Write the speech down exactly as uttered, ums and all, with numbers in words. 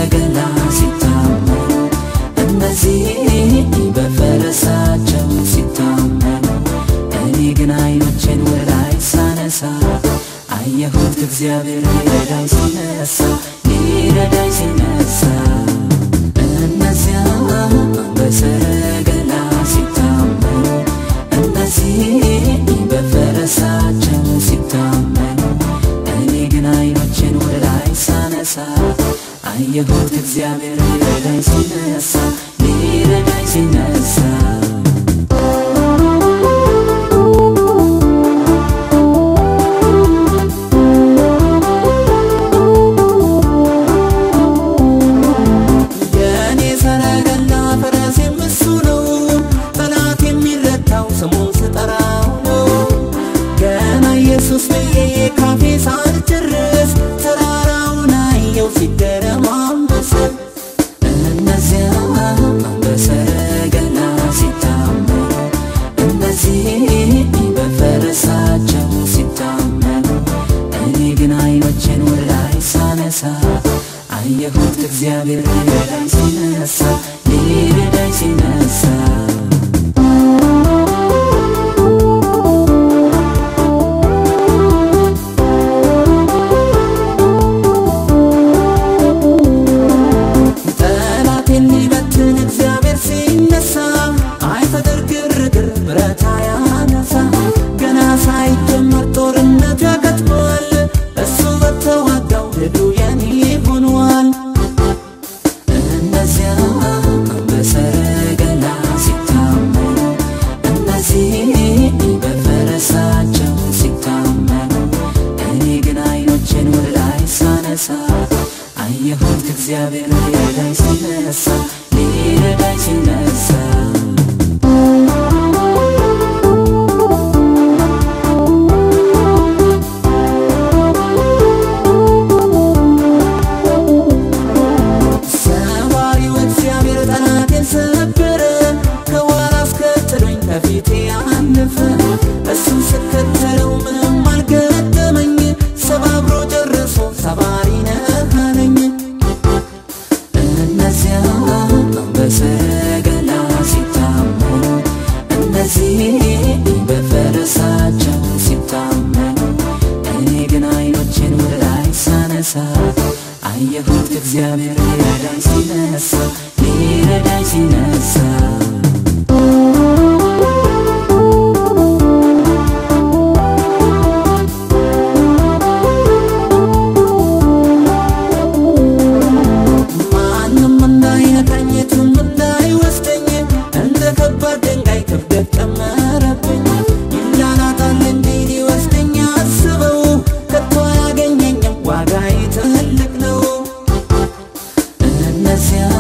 በሰረገላ ሲታመኑ እነዚህ በፈረሳቸው ሲታመኑ እኔ ግን አይኖቼን ወላይ ሳነሳ አየሁት እግዚአብሔር ሊረዳኝ ሲነሳ ሊረዳኝ ሲነሳ እነዚያ በሰረገላ ሲታመኑ እነዚህ በፈረሳቸው ሲታመኑ እኔ ግን አይኖቼን ወላይ ሳነሳ አየሁት እግዚአብሔር ሊረዳኝ ሲነሳ ሊረዳኝ ሲነሳ አየሁት እግዚአብሔር ሊረዳኝ ሲነሳ ሊረዳኝ ሲነሳ ጠላቴን ሊበትን እግዚአብሔር ሲነሳ አይፈጥር ግርግር ብረት ያነሳ ገና ሳይጀመር ጦርነት ያከትማል እሱ በተዋጋው ልዱ የኔ ሆኗል እነዚያ በሰረገላ ሲታመኑ እነዚህ በፈረሳቸው ሲታመኑ እኔ ግን አይኖቼን ወላይ ሳነሳ አየሁት እግዚአብሔር ሊረዳኝ ሲነሳ ሊረዳኝ ሲነሳ እሱን ስከተለው ምንም አልገጠመኝ ሰባብሮ ጨርሶ ሰባሪ ነህ አለኝ እነዚያ በሰረገላ ሲታመኑ እነዚህ በፈረሳቸው ሲታመኑ እኔ ግን አይኖቼን ወላይ ሳነሳ አየሁት እግዚአብሔር ሊረዳኝ ሲነሳ ሊረዳኝ ሲነሳ Yeah.